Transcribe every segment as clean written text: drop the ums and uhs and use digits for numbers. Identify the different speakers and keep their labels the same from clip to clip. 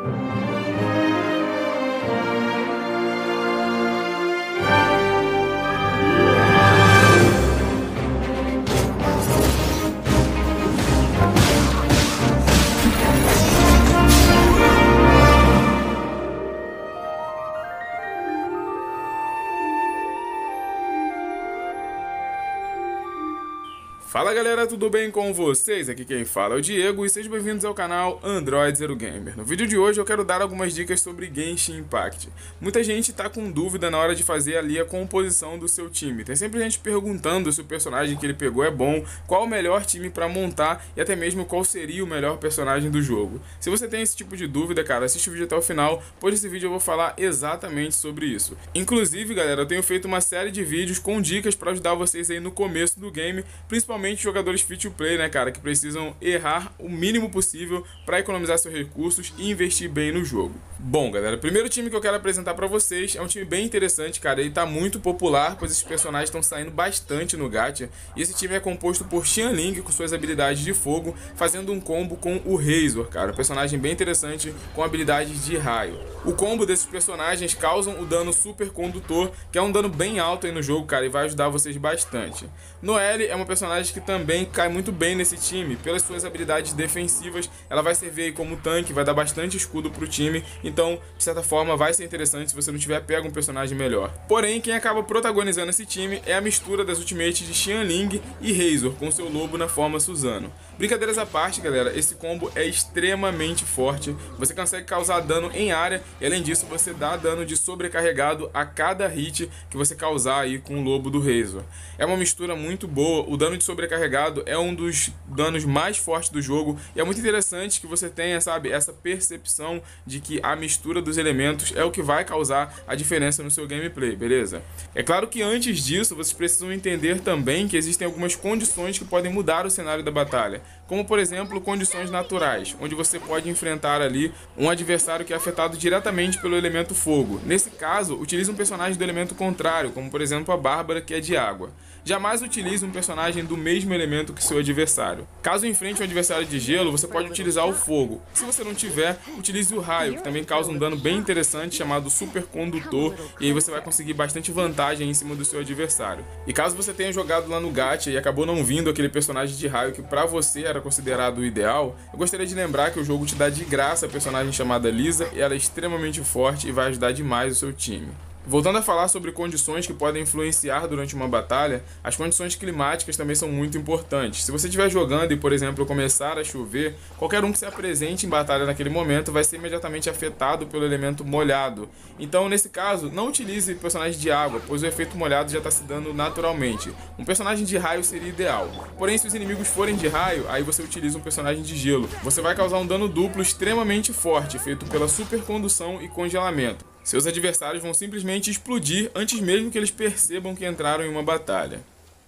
Speaker 1: Fala galera, tudo bem com vocês? Aqui quem fala é o Diego e sejam bem-vindos ao canal Android Zero Gamer. No vídeo de hoje eu quero dar algumas dicas sobre Genshin Impact. Muita gente tá com dúvida na hora de fazer ali a composição do seu time. Tem sempre gente perguntando se o personagem que ele pegou é bom, qual o melhor time pra montar e até mesmo qual seria o melhor personagem do jogo. Se você tem esse tipo de dúvida, cara, assiste o vídeo até o final, pois nesse vídeo eu vou falar exatamente sobre isso. Inclusive, galera, eu tenho feito uma série de vídeos com dicas pra ajudar vocês aí no começo do game, principalmente jogadores free to play, né, cara, que precisam errar o mínimo possível para economizar seus recursos e investir bem no jogo. Bom, galera, o primeiro time que eu quero apresentar para vocês é um time bem interessante, cara. Ele tá muito popular, pois esses personagens estão saindo bastante no gacha. E esse time é composto por Xianling com suas habilidades de fogo, fazendo um combo com o Razor, cara, um personagem bem interessante com habilidades de raio. O combo desses personagens causam o dano super condutor, que é um dano bem alto aí no jogo, cara, e vai ajudar vocês bastante. Noelle é uma personagem que também cai muito bem nesse time, pelas suas habilidades defensivas. Ela vai servir aí como tanque, vai dar bastante escudo pro time, então de certa forma vai ser interessante se você não tiver pego um personagem melhor. Porém, quem acaba protagonizando esse time é a mistura das ultimates de Xianling e Razor, com seu lobo na forma Suzano. Brincadeiras à parte, galera, esse combo é extremamente forte, você consegue causar dano em área e além disso você dá dano de sobrecarregado a cada hit que você causar aí com o lobo do Razor. É uma mistura muito boa, o dano de sobrecarregado é um dos danos mais fortes do jogo e é muito interessante que você tenha, sabe, essa percepção de que a mistura dos elementos é o que vai causar a diferença no seu gameplay, beleza? É claro que antes disso vocês precisam entender também que existem algumas condições que podem mudar o cenário da batalha, como por exemplo condições naturais, onde você pode enfrentar ali um adversário que é afetado diretamente pelo elemento fogo. Nesse caso, utilize um personagem do elemento contrário, como por exemplo a Bárbara, que é de água. Jamais utilize um personagem do mesmo elemento que seu adversário. Caso enfrente um adversário de gelo, você pode utilizar o fogo. Se você não tiver, utilize o raio, que também causa um dano bem interessante chamado supercondutor, e aí você vai conseguir bastante vantagem em cima do seu adversário. E caso você tenha jogado lá no gacha e acabou não vindo aquele personagem de raio que pra você era considerado o ideal, eu gostaria de lembrar que o jogo te dá de graça a personagem chamada Lisa, e ela é extremamente forte e vai ajudar demais o seu time. Voltando a falar sobre condições que podem influenciar durante uma batalha, as condições climáticas também são muito importantes. Se você estiver jogando e, por exemplo, começar a chover, qualquer um que se apresente em batalha naquele momento vai ser imediatamente afetado pelo elemento molhado. Então, nesse caso, não utilize personagem de água, pois o efeito molhado já está se dando naturalmente. Um personagem de raio seria ideal. Porém, se os inimigos forem de raio, aí você utiliza um personagem de gelo. Você vai causar um dano duplo extremamente forte, feito pela supercondução e congelamento. Seus adversários vão simplesmente explodir antes mesmo que eles percebam que entraram em uma batalha.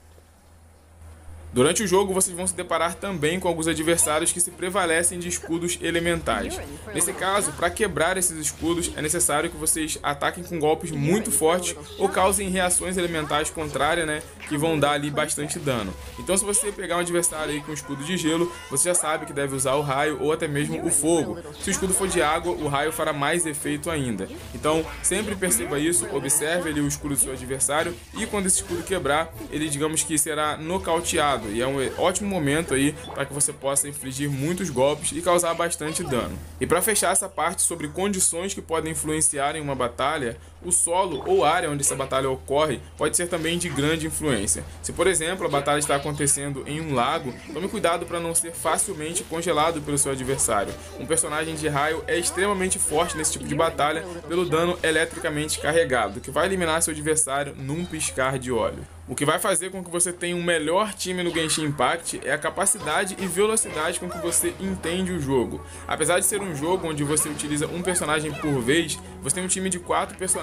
Speaker 1: Durante o jogo, vocês vão se deparar também com alguns adversários que se prevalecem de escudos elementais. Nesse caso, para quebrar esses escudos, é necessário que vocês ataquem com golpes muito fortes ou causem reações elementais contrárias, né, que vão dar ali bastante dano. Então, se você pegar um adversário aí com escudo de gelo, você já sabe que deve usar o raio ou até mesmo o fogo. Se o escudo for de água, o raio fará mais efeito ainda. Então, sempre perceba isso, observe ali o escudo do seu adversário e quando esse escudo quebrar, ele, digamos que será nocauteado. E é um ótimo momento aí para que você possa infligir muitos golpes e causar bastante dano. E para fechar essa parte sobre condições que podem influenciar em uma batalha, o solo ou área onde essa batalha ocorre pode ser também de grande influência. Se, por exemplo, a batalha está acontecendo em um lago, tome cuidado para não ser facilmente congelado pelo seu adversário. Um personagem de raio é extremamente forte nesse tipo de batalha pelo dano eletricamente carregado, que vai eliminar seu adversário num piscar de olho. O que vai fazer com que você tenha um melhor time no Genshin Impact é a capacidade e velocidade com que você entende o jogo. Apesar de ser um jogo onde você utiliza um personagem por vez, você tem um time de 4 personagens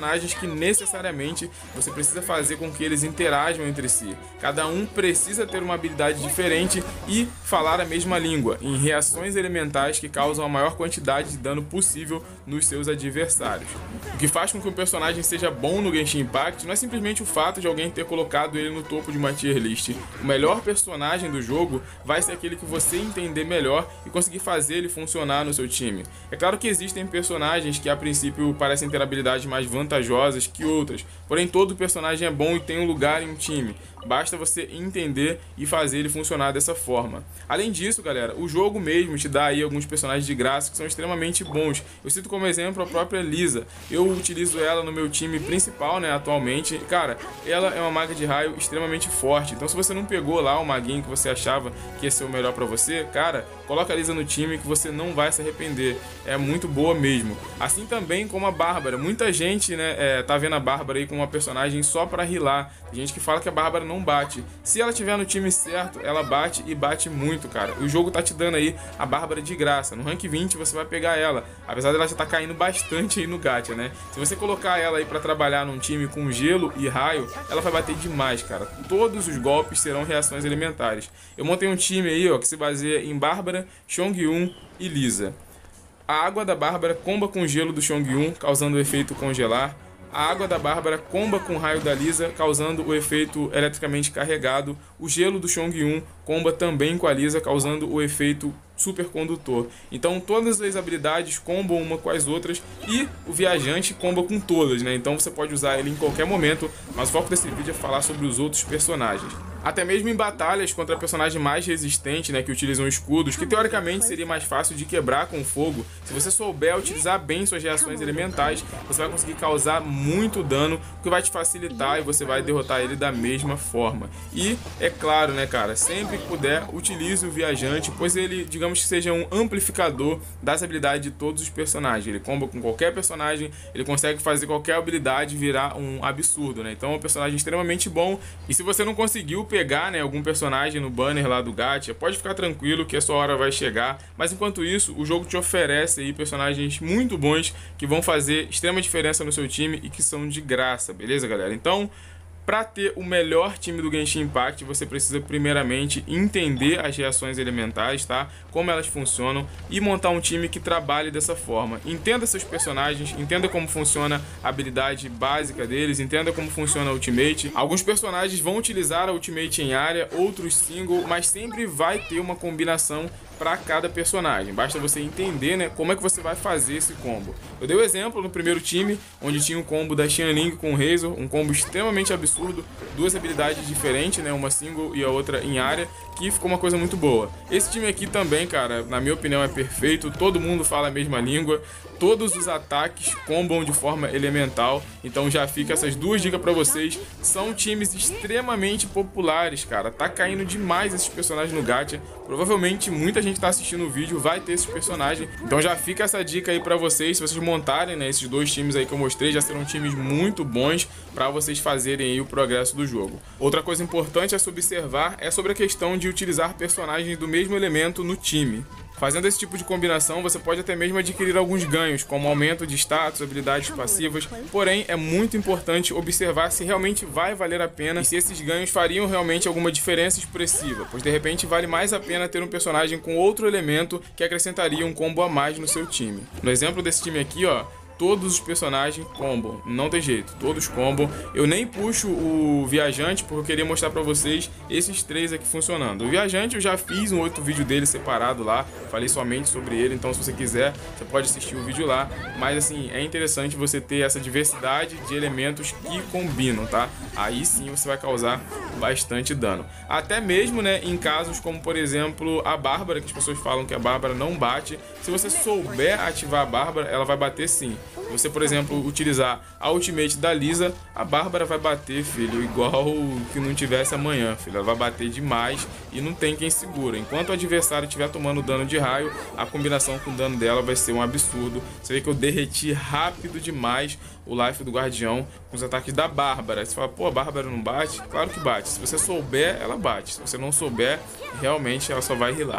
Speaker 1: personagens que necessariamente você precisa fazer com que eles interajam entre si. Cada um precisa ter uma habilidade diferente e falar a mesma língua, em reações elementais que causam a maior quantidade de dano possível nos seus adversários. O que faz com que um personagem seja bom no Genshin Impact não é simplesmente o fato de alguém ter colocado ele no topo de uma tier list. O melhor personagem do jogo vai ser aquele que você entender melhor e conseguir fazer ele funcionar no seu time. É claro que existem personagens que a princípio parecem ter habilidades mais vantajosas que outras, porém todo personagem é bom e tem um lugar em um time. Basta você entender e fazer ele funcionar dessa forma. Além disso, galera, o jogo mesmo te dá aí alguns personagens de graça que são extremamente bons. Eu cito como exemplo a própria Lisa. Eu utilizo ela no meu time principal, né, atualmente. Cara, ela é uma maga de raio extremamente forte. Então se você não pegou lá o maguinho que você achava que ia ser o melhor pra você, cara, coloca a Lisa no time que você não vai se arrepender. É muito boa mesmo. Assim também como a Bárbara. Muita gente, né, tá vendo a Bárbara aí como uma personagem só pra healar. Tem gente que fala que a Bárbara não bate. Se ela tiver no time certo, ela bate e bate muito, cara. O jogo tá te dando aí a Bárbara de graça. No rank 20 você vai pegar ela, apesar dela já tá caindo bastante aí no gacha, né? Se você colocar ela aí pra trabalhar num time com gelo e raio, ela vai bater demais, cara. Todos os golpes serão reações elementares. Eu montei um time aí, ó, que se baseia em Bárbara, Chongyun e Lisa. A água da Bárbara comba com o gelo do Chongyun, causando o efeito congelar. A água da Bárbara comba com o raio da Lisa, causando o efeito eletricamente carregado. O gelo do Chongyun comba também com a Lisa, causando o efeito supercondutor. Então todas as habilidades combam uma com as outras e o viajante comba com todas, né? Então você pode usar ele em qualquer momento, mas o foco desse vídeo é falar sobre os outros personagens. Até mesmo em batalhas contra personagem mais resistente, né, que utilizam escudos, que teoricamente seria mais fácil de quebrar com fogo, se você souber utilizar bem suas reações elementais, você vai conseguir causar muito dano, o que vai te facilitar e você vai derrotar ele da mesma forma. E, é claro, né, cara, sempre que puder, utilize o viajante, pois ele, digamos que seja um amplificador das habilidades de todos os personagens. Ele comba com qualquer personagem, ele consegue fazer qualquer habilidade virar um absurdo, né? Então é um personagem extremamente bom, e se você não conseguiu pegar, né, algum personagem no banner lá do gacha, pode ficar tranquilo que a sua hora vai chegar, mas enquanto isso, o jogo te oferece aí personagens muito bons que vão fazer extrema diferença no seu time e que são de graça, beleza, galera? Então, para ter o melhor time do Genshin Impact, você precisa primeiramente entender as reações elementais, tá? Como elas funcionam e montar um time que trabalhe dessa forma. Entenda seus personagens, entenda como funciona a habilidade básica deles, entenda como funciona a ultimate. Alguns personagens vão utilizar a ultimate em área, outros single, mas sempre vai ter uma combinação para cada personagem. Basta você entender, né, como é que você vai fazer esse combo. Eu dei o exemplo no primeiro time, onde tinha um combo da Xianling com o Razor, um combo extremamente absurdo, duas habilidades diferentes, né, uma single e a outra em área, que ficou uma coisa muito boa. Esse time aqui também, cara, na minha opinião é perfeito, todo mundo fala a mesma língua, todos os ataques combam de forma elemental, então já fica essas duas dicas pra vocês. São times extremamente populares, cara, tá caindo demais esses personagens no gacha, provavelmente muita gente tá assistindo o vídeo vai ter esses personagens, então já fica essa dica aí pra vocês. Se vocês montarem, né, esses dois times aí que eu mostrei, já serão times muito bons pra vocês fazerem aí o progresso do jogo. Outra coisa importante a se observar é sobre a questão de utilizar personagens do mesmo elemento no time. Fazendo esse tipo de combinação, você pode até mesmo adquirir alguns ganhos, como aumento de status, habilidades passivas, porém é muito importante observar se realmente vai valer a pena e se esses ganhos fariam realmente alguma diferença expressiva, pois de repente vale mais a pena ter um personagem com outro elemento que acrescentaria um combo a mais no seu time. No exemplo desse time aqui, ó, todos os personagens combam, não tem jeito, todos combam. Eu nem puxo o viajante porque eu queria mostrar pra vocês esses três aqui funcionando. O viajante eu já fiz um outro vídeo dele separado lá, falei somente sobre ele, então se você quiser, você pode assistir o vídeo lá. Mas assim, é interessante você ter essa diversidade de elementos que combinam, tá? Aí sim você vai causar bastante dano. Até mesmo, né, em casos como, por exemplo, a Bárbara, que as pessoas falam que a Bárbara não bate. Se você souber ativar a Bárbara, ela vai bater sim. Se você, por exemplo, utilizar a ultimate da Lisa, a Bárbara vai bater, filho, igual que não tivesse amanhã, filho. Ela vai bater demais e não tem quem segura. Enquanto o adversário estiver tomando dano de raio, a combinação com o dano dela vai ser um absurdo. Você vê que eu derreti rápido demais o life do guardião com os ataques da Bárbara. Você fala, pô, a Bárbara não bate? Claro que bate. Se você souber, ela bate. Se você não souber, realmente ela só vai healar.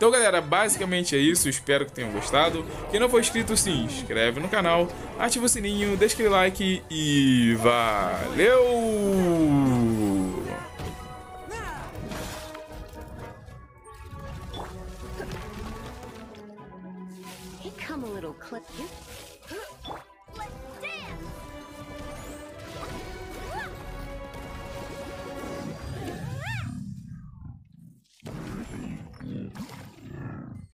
Speaker 1: Então galera, basicamente é isso, espero que tenham gostado. Quem não for inscrito, se inscreve no canal, ativa o sininho, deixa aquele like e valeu!
Speaker 2: Come a little closer.